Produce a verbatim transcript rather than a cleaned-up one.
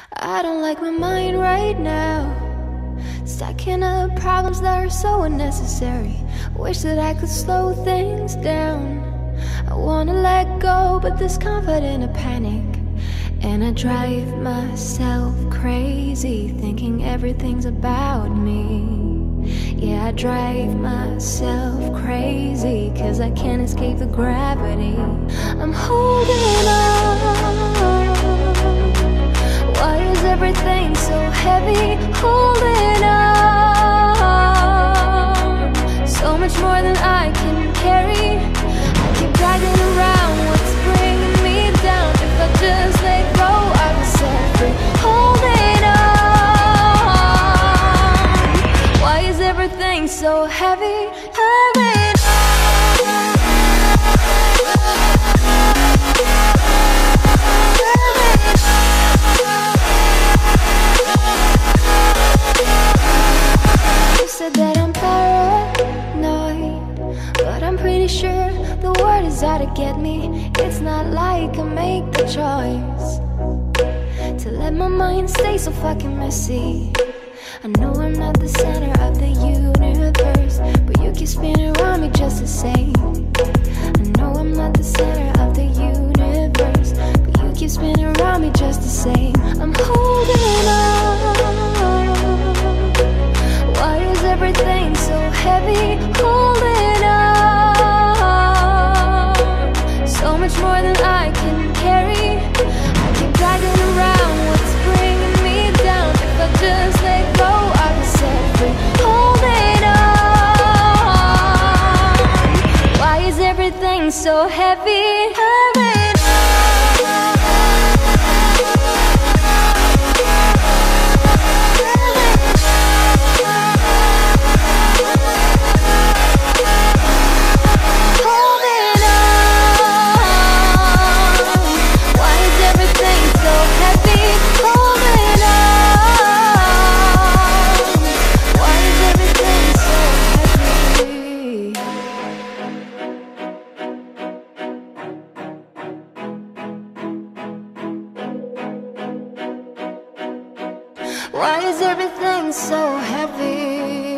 I don't like my mind right now, stacking up problems that are so unnecessary. Wish that I could slow things down. I wanna let go, but there's comfort in a panic. And I drive myself crazy, thinking everything's about me. Yeah, I drive myself crazy, cause I can't escape the gravity. I'm holding on. Why is everything so heavy? Holding on, so much more than I can carry. I keep dragging around what's bringing me down. If I just let go, I will set free. Holding on. Why is everything so heavy? Holding said that I'm paranoid, but I'm pretty sure the word is out to get me. It's not like I make the choice to let my mind stay so fucking messy. I know I'm not the center of the universe, but you keep spinning around me just the same. I know I'm not the center of the universe, but you keep spinning around me just the same. I'm holding on. Why is everything so heavy? Holding on, so much more than I can carry. I keep dragging around what's bringing me down. If I just let go, I will set free. Holding on. Why is everything so heavy? Holding Why is everything so heavy?